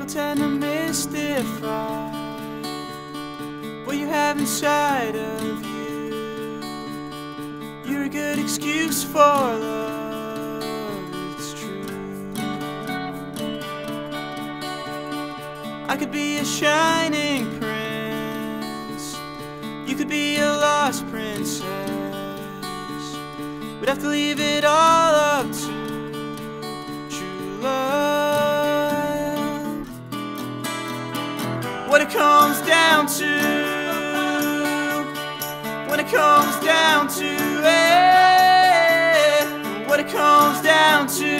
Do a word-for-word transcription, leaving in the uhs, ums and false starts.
People tend to mystify what you have inside of you. You're a good excuse for love, it's true. I could be a shining prince, you could be a lost princess. We'd have to leave it all up to true love. What it comes down to, when it comes down to it, what it comes down to